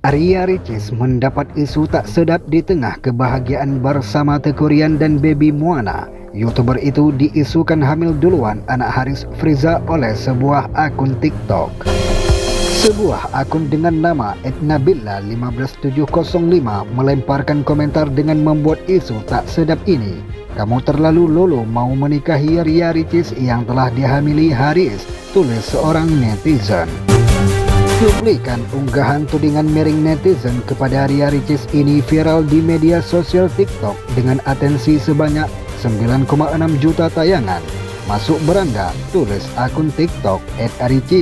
Arya Ricis mendapat isu tak sedap di tengah kebahagiaan bersama Teuku Ryan dan Baby Moana. YouTuber itu diisukan hamil duluan anak Haris Friza oleh sebuah akun TikTok. Sebuah akun dengan nama @nabilla15705 melemparkan komentar dengan membuat isu tak sedap ini. "Kamu terlalu lolo mau menikahi Arya Ricis yang telah dihamili Haris," tulis seorang netizen. Cuplikan unggahan tudingan miring netizen kepada Arya Ricis ini viral di media sosial TikTok dengan atensi sebanyak 9,6 juta tayangan. "Masuk beranda," tulis akun TikTok @aricis.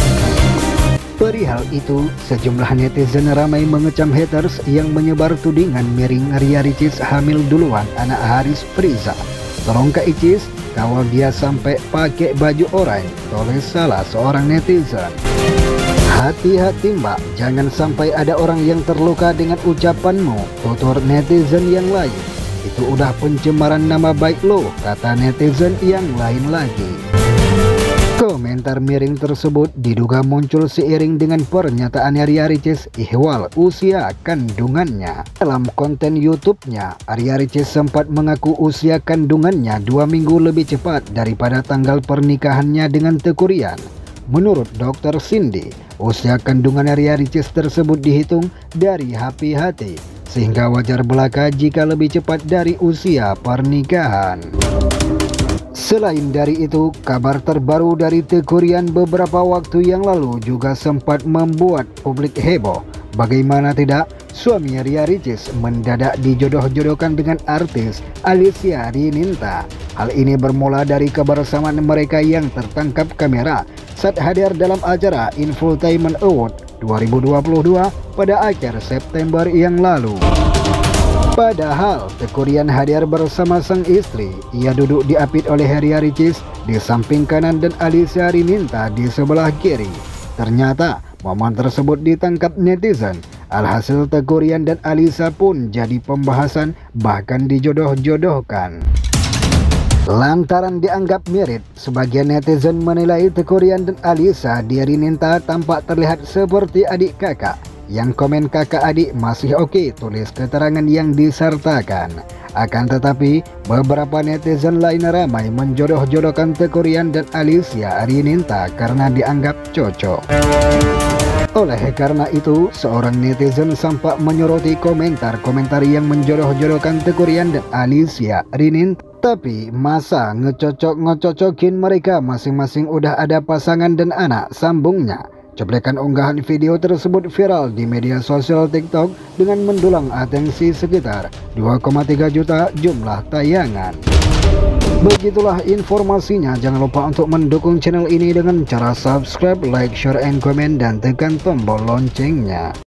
Perihal itu, sejumlah netizen ramai mengecam haters yang menyebar tudingan miring Arya Ricis hamil duluan anak Haris Friza. "Tolong Kak Icis, kawal dia sampai pakai baju oranye," tulis salah seorang netizen. "Hati-hati mbak, jangan sampai ada orang yang terluka dengan ucapanmu," tutur netizen yang lain. "Itu udah pencemaran nama baik lo," kata netizen yang lain lagi. Komentar miring tersebut diduga muncul seiring dengan pernyataan Arya Ricis ihwal usia kandungannya. Dalam konten YouTube-nya, Arya Ricis sempat mengaku usia kandungannya 2 minggu lebih cepat daripada tanggal pernikahannya dengan Teuku Ryan. Menurut Dr. Cindy, usia kandungan Arya Ricis tersebut dihitung dari HPHT, sehingga wajar belaka jika lebih cepat dari usia pernikahan. Selain dari itu, kabar terbaru dari Teuku Ryan beberapa waktu yang lalu juga sempat membuat publik heboh. Bagaimana tidak, suami Arya Ricis mendadak dijodoh-jodohkan dengan artis Alicia Rininta. Hal ini bermula dari kebersamaan mereka yang tertangkap kamera saat hadir dalam acara Infotainment Award 2022 pada akhir September yang lalu. Padahal Teuku Ryan hadir bersama sang istri. Ia duduk diapit oleh Arya Ricis di samping kanan dan Alicia Rininta di sebelah kiri. Ternyata momen tersebut ditangkap netizen. Alhasil Teuku Ryan dan Alicia pun jadi pembahasan, bahkan dijodoh-jodohkan. Lantaran dianggap mirip, sebagian netizen menilai Teuku Ryan dan Alicia Rininta tampak terlihat seperti adik kakak. Yang komen kakak adik masih oke, tulis keterangan yang disertakan. Akan tetapi, beberapa netizen lain ramai menjodoh-jodohkan Teuku Ryan dan Alicia Rininta karena dianggap cocok. Oleh karena itu, seorang netizen sempat menyoroti komentar-komentar yang menjodoh-jodohkan Teuku Ryan dan Alicia Rininta. Tapi masa ngecocok-ngecocokin mereka masing-masing udah ada pasangan dan anak, sambungnya. Cuplikan unggahan video tersebut viral di media sosial TikTok dengan mendulang atensi sekitar 2,3 juta jumlah tayangan. Begitulah informasinya. Jangan lupa untuk mendukung channel ini dengan cara subscribe, like, share, and comment, dan tekan tombol loncengnya.